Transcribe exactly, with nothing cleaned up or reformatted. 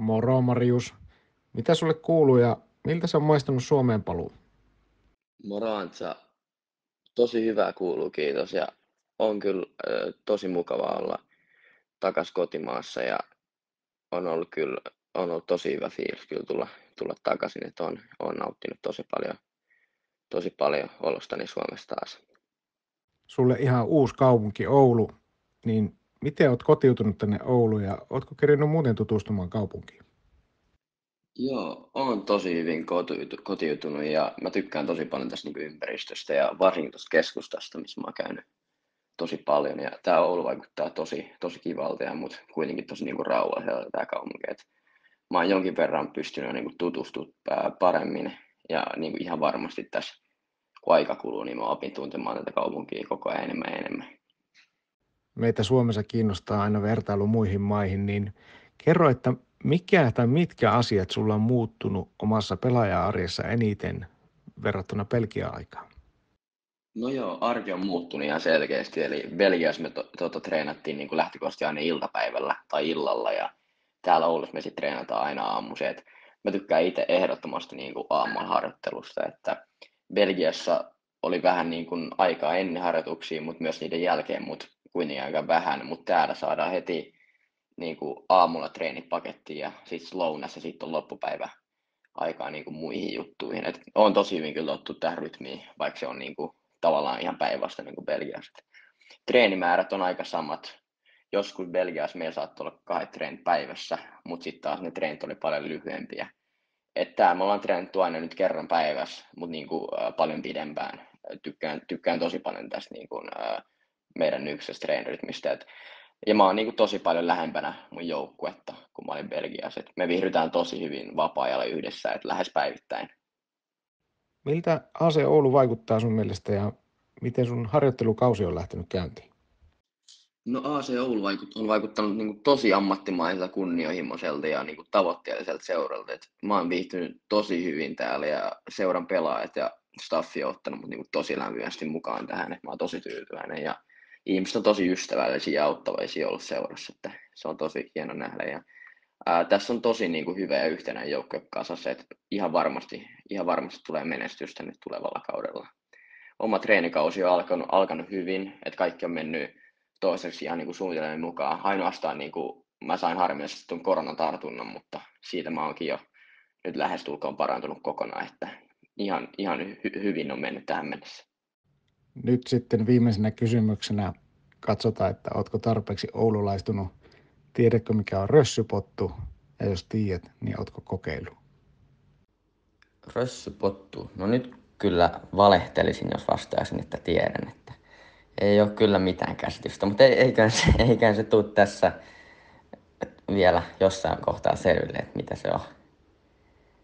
Moro Marius. Mitä sulle kuuluu ja miltä se on maistanut Suomeen paluu? Moro Antsa, tosi hyvää kuuluu, kiitos. Ja on kyllä ö, tosi mukava olla takas kotimaassa ja on ollut kyllä on ollut tosi hyvä fiilis kyllä tulla, tulla takaisin, että on, on nauttinut tosi paljon, tosi paljon olostani Suomessa taas. Sulle ihan uusi kaupunki Oulu, niin miten oot kotiutunut tänne Ouluun ja ootko kerinyt muuten tutustumaan kaupunkiin? Joo, on tosi hyvin kotiutu- kotiutunut ja mä tykkään tosi paljon tästä niin ympäristöstä ja varsinkin tuosta keskustasta, missä mä oon käynyt tosi paljon. Ja tää Oulu vaikuttaa tosi, tosi kivalta ja mut kuitenkin tosi niin rauhalliselta tää kaupunki. Et mä oon jonkin verran pystynyt niin tutustumaan paremmin ja niin kuin ihan varmasti tässä kun aika kuluu, niin mä opin tuntemaan tätä kaupunkia koko ajan enemmän ja enemmän. Meitä Suomessa kiinnostaa aina vertailu muihin maihin, niin kerro, että mikä tai mitkä asiat sulla on muuttunut omassa pelaaja-arjessa eniten verrattuna Belgian aikaan? No joo, arki on muuttunut ihan selkeästi, eli Belgiassa me to, to, to, treenattiin niin kuin lähtökohtaisesti aina iltapäivällä tai illalla, ja täällä Oulussa me sitten treenataan aina aamuisin. Et mä tykkään itse ehdottomasti niin kuin aamulla harjoittelusta, että Belgiassa oli vähän niin kuin aikaa ennen harjoituksia, mutta myös niiden jälkeen, mutta kuitenkin aika vähän, mutta täällä saadaan heti niin kuin aamulla treenipakettiin ja sitten lounas ja sitten on loppupäivä aikaa niin kuin muihin juttuihin. Et on tosi hyvin kyllä tottu tähän rytmiin, vaikka se on niin kuin, tavallaan ihan päinvastainen niin kuin Belgiassa. Treenimäärät on aika samat. Joskus Belgiassa meillä saattoi olla kahdet treenit päivässä, mutta sitten taas ne treenit oli paljon lyhyempiä. Että me ollaan treenattu aina nyt kerran päivässä, mutta niin kuin, äh, paljon pidempään. Tykkään, tykkään tosi paljon tästä niin kuin, äh, meidän nykyisestä treenirytmistä. Et, ja mä oon niin kuin, tosi paljon lähempänä mun joukkuetta, kun mä olin Belgiassa. Et me viihdytään tosi hyvin vapaa-ajalla yhdessä, et lähes päivittäin. Miltä A C Oulu vaikuttaa sun mielestä ja miten sun harjoittelukausi on lähtenyt käyntiin? No A C Oulu vaikut, on vaikuttanut niin kuin tosi ammattimaiselta, kunnianhimoiselta ja niin kuin tavoitteelliselta seuralta. Et mä oon viihtynyt tosi hyvin täällä ja seuran pelaajat ja staffi on ottanut mut niin kuin tosi lämpimästi mukaan tähän. Et mä oon tosi tyytyväinen ja ihmiset on tosi ystävällisiä ja auttavaisia ollut seurassa. Että se on tosi hieno nähdä. Ja, ää, tässä on tosi niin kuin hyvä ja yhtenäinen joukkue kasassa. Et ihan, varmasti, ihan varmasti tulee menestystä nyt tulevalla kaudella. Oma treenikausi on alkanut, alkanut hyvin, että kaikki on mennyt toiseksi ihan niin kuin suunnitelmien mukaan. Ainoastaan niin kuin, mä sain harmillisesti tuon koronatartunnan, mutta siitä mä oonkin jo nyt lähestulkoon parantunut kokonaan, että ihan, ihan hy- hyvin on mennyt tähän mennessä. Nyt sitten viimeisenä kysymyksenä katsotaan, että ootko tarpeeksi oululaistunut. Tiedätkö mikä on rössypottu ja jos tiedät, niin ootko kokeillut? Rössypottu. No nyt kyllä valehtelisin, jos vastaisin, että tiedän, että ei ole kyllä mitään käsitystä, mutta ei, eiköhän, se, eiköhän se tule tässä vielä jossain kohtaa selville, että mitä se on.